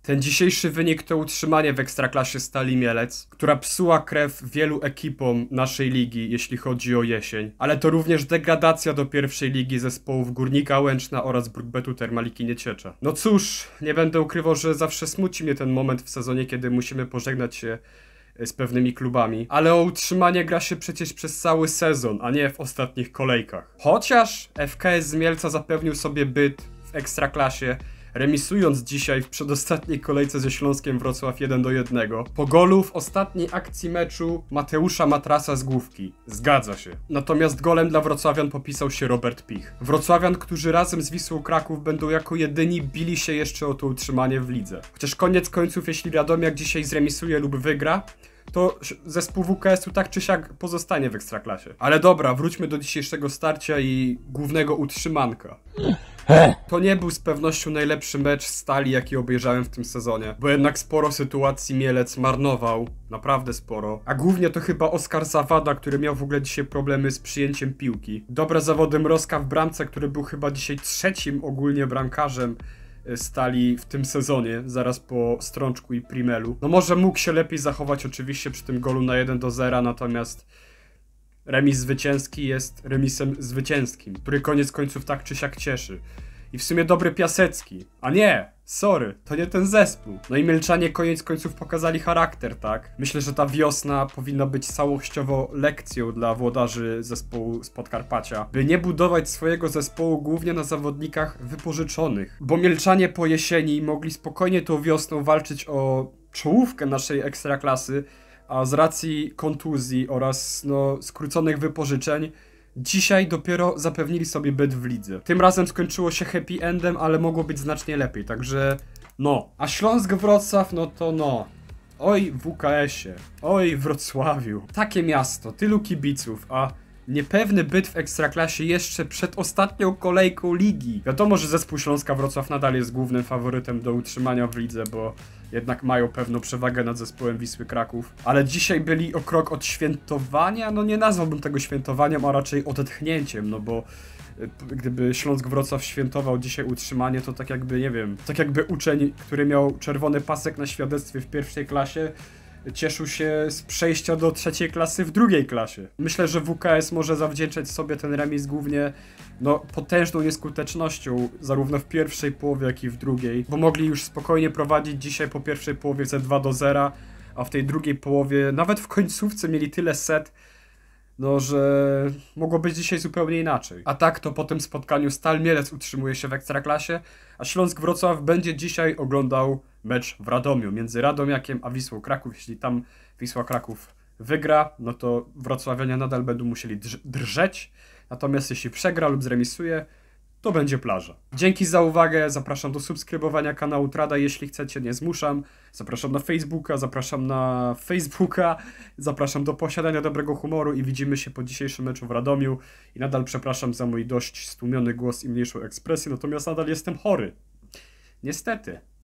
Ten dzisiejszy wynik to utrzymanie w Ekstraklasie Stali Mielec, która psuła krew wielu ekipom naszej ligi, jeśli chodzi o jesień. Ale to również degradacja do pierwszej ligi zespołów Górnika Łęczna oraz Brukbetu Termaliki Nieciecza. No cóż, nie będę ukrywał, że zawsze smuci mnie ten moment w sezonie, kiedy musimy pożegnać się z pewnymi klubami. Ale o utrzymanie gra się przecież przez cały sezon, a nie w ostatnich kolejkach. Chociaż FKS z Mielca zapewnił sobie byt w Ekstraklasie, remisując dzisiaj w przedostatniej kolejce ze Śląskiem Wrocław 1-1. Po golu w ostatniej akcji meczu Mateusza Matrasa z główki. Zgadza się. Natomiast golem dla wrocławian popisał się Robert Pich. Wrocławian, którzy razem z Wisłą Kraków będą jako jedyni bili się jeszcze o to utrzymanie w lidze. Chociaż koniec końców, jeśli Radomiak dzisiaj zremisuje lub wygra, to zespół WKS-u tak czy siak pozostanie w Ekstraklasie. Ale dobra, wróćmy do dzisiejszego starcia i głównego utrzymanka. To nie był z pewnością najlepszy mecz Stali, jaki obejrzałem w tym sezonie, bo jednak sporo sytuacji Mielec marnował, naprawdę sporo, a głównie to chyba Oskar Zawada, który miał w ogóle dzisiaj problemy z przyjęciem piłki. Dobre zawody Mrozka w bramce, który był chyba dzisiaj trzecim ogólnie bramkarzem Stali w tym sezonie, zaraz po Strączku i Primelu. No może mógł się lepiej zachować oczywiście przy tym golu na 1-0, natomiast remis zwycięski jest remisem zwycięskim, który koniec końców tak czy siak cieszy. I w sumie dobry Piasecki. A nie, sorry, to nie ten zespół. No i Mielczanie koniec końców pokazali charakter, tak? Myślę, że ta wiosna powinna być całościowo lekcją dla włodarzy zespołu z Podkarpacia, by nie budować swojego zespołu głównie na zawodnikach wypożyczonych. Bo Mielczanie po jesieni mogli spokojnie tą wiosną walczyć o czołówkę naszej ekstraklasy, a z racji kontuzji oraz skróconych wypożyczeń dzisiaj dopiero zapewnili sobie byt w lidze. Tym razem skończyło się happy endem, ale mogło być znacznie lepiej, także A Śląsk Wrocław, oj WKS-ie, oj Wrocławiu. Takie miasto, tylu kibiców, a niepewny byt w Ekstraklasie jeszcze przed ostatnią kolejką ligi. Wiadomo, że zespół Śląska Wrocław nadal jest głównym faworytem do utrzymania w lidze, bo jednak mają pewną przewagę nad zespołem Wisły Kraków. Ale dzisiaj byli o krok od świętowania, nie nazwałbym tego świętowaniem, a raczej odetchnięciem, bo gdyby Śląsk Wrocław świętował dzisiaj utrzymanie, to tak jakby, nie wiem, tak jakby uczeń, który miał czerwony pasek na świadectwie w pierwszej klasie, cieszył się z przejścia do trzeciej klasy w drugiej klasie. Myślę, że WKS może zawdzięczać sobie ten remis głównie potężną nieskutecznością zarówno w pierwszej połowie, jak i w drugiej, bo mogli już spokojnie prowadzić dzisiaj po pierwszej połowie ze 2-0, a w tej drugiej połowie, nawet w końcówce mieli tyle set, że mogło być dzisiaj zupełnie inaczej. A tak to po tym spotkaniu Stal Mielec utrzymuje się w Ekstraklasie, a Śląsk Wrocław będzie dzisiaj oglądał mecz w Radomiu między Radomiakiem a Wisłą Kraków. Jeśli tam Wisła Kraków wygra, to wrocławianie nadal będą musieli drżeć, natomiast jeśli przegra lub zremisuje, to będzie plaża. Dzięki za uwagę, zapraszam do subskrybowania kanału Trada, jeśli chcecie, nie zmuszam. Zapraszam na Facebooka, zapraszam do posiadania dobrego humoru i widzimy się po dzisiejszym meczu w Radomiu. I nadal przepraszam za mój dość stłumiony głos i mniejszą ekspresję, natomiast nadal jestem chory. Niestety.